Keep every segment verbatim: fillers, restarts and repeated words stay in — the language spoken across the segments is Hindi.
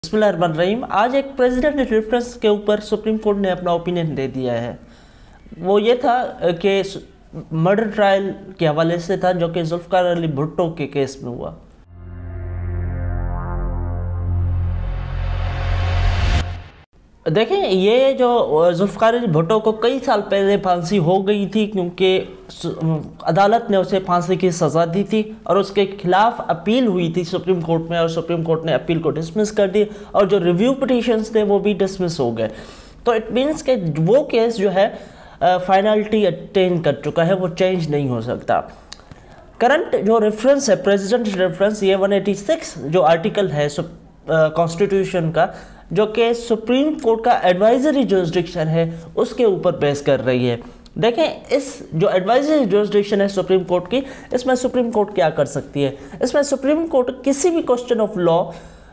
बिस्मिल्लाहिर्रहमानिर्रहीम। आज एक प्रेसिडेंट रेफरेंस के ऊपर सुप्रीम कोर्ट ने अपना ओपिनियन दे दिया है। वो ये था कि मर्डर ट्रायल के हवाले से था जो कि जुल्फ़िकार अली भुट्टो के केस में हुआ। देखें, ये जो जुल्फ़िकार अली भुट्टो को कई साल पहले फांसी हो गई थी क्योंकि अदालत ने उसे फांसी की सज़ा दी थी और उसके खिलाफ अपील हुई थी सुप्रीम कोर्ट में और सुप्रीम कोर्ट ने अपील को डिसमिस कर दी और जो रिव्यू पिटीशंस थे वो भी डिसमिस हो गए। तो इट मीन्स कि वो केस जो है फाइनलिटी अटेन कर चुका है, वो चेंज नहीं हो सकता। करंट जो रेफरेंस है प्रेसिडेंट रेफरेंस, ये वन एटी सिक्स जो आर्टिकल है कॉन्स्टिट्यूशन का, जो कि सुप्रीम कोर्ट का एडवाइजरी जुरिस्डिक्शन है, उसके ऊपर बेस कर रही है। देखें, इस जो एडवाइजरी जुरिस्डिक्शन है सुप्रीम कोर्ट की, इसमें सुप्रीम कोर्ट क्या कर सकती है? इसमें सुप्रीम कोर्ट किसी भी क्वेश्चन ऑफ लॉ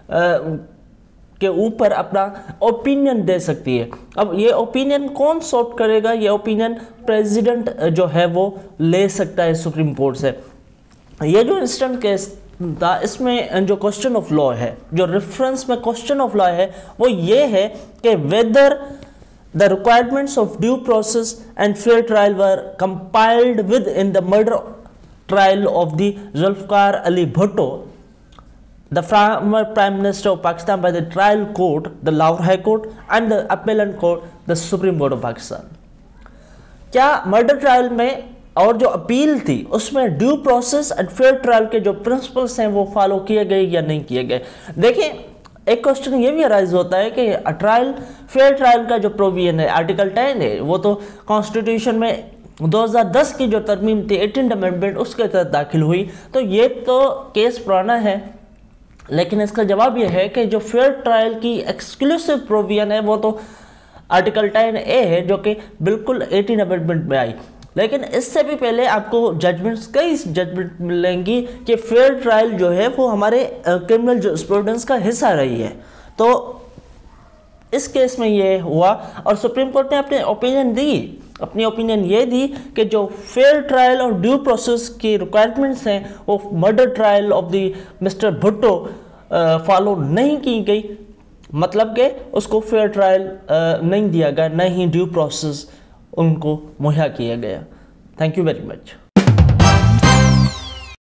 के ऊपर अपना ओपिनियन दे सकती है। अब ये ओपिनियन कौन सॉर्ट करेगा? ये ओपिनियन प्रेसिडेंट जो है वो ले सकता है सुप्रीम कोर्ट से। ये जो इंस्टेंट केस था, इसमें जो क्वेश्चन ऑफ लॉ है, जो रेफरेंस में क्वेश्चन ऑफ लॉ है, वो ये है कि whether the requirements of due process and fair trial were complied with in the murder trial of the Zulfikar Ali Bhutto, the former Prime Minister of Pakistan, by the trial court, the Lahore High Court, and the appellate court, the Supreme Court of Pakistan। क्या मर्डर ट्रायल में और जो अपील थी उसमें due process and fair trial के जो प्रिंसिपल्स हैं वो फॉलो किए गए या नहीं किए गए? देखिए, एक क्वेश्चन ये भी अराइज होता है कि ट्रायल फेयर ट्रायल का जो प्रोविजन है आर्टिकल टेन है, वो तो कॉन्स्टिट्यूशन में दो हज़ार दस की जो तरमीम थी एटीन अमेंडमेंट, उसके तहत दाखिल हुई। तो ये तो केस पुराना है, लेकिन इसका जवाब यह है कि जो फेयर ट्रायल की एक्सक्लूसिव प्रोविजन है वो तो आर्टिकल टेन ए है, जो कि बिल्कुल एटीन अमेंडमेंट में आई। लेकिन इससे भी पहले आपको जजमेंट्स, कई जजमेंट मिलेंगी कि फेयर ट्रायल जो है वो हमारे क्रिमिनल जूरिस्प्रूडेंस का हिस्सा रही है। तो इस केस में ये हुआ और सुप्रीम कोर्ट ने अपने ओपिनियन दी। अपनी ओपिनियन ये दी कि जो फेयर ट्रायल और ड्यू प्रोसेस की रिक्वायरमेंट्स हैं वो murder trial of the mister Bhutto follow नहीं की गई, मतलब कि उसको फेयर ट्रायल नहीं दिया गया, न ही ड्यू प्रोसेस उनको मुहैया किया गया। Thank you very much.